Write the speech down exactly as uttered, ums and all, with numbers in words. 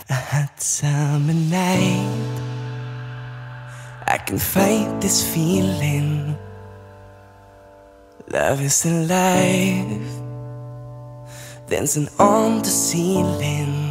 A hot summer night, I can fight this feeling. Love is alive, dancing on the ceiling.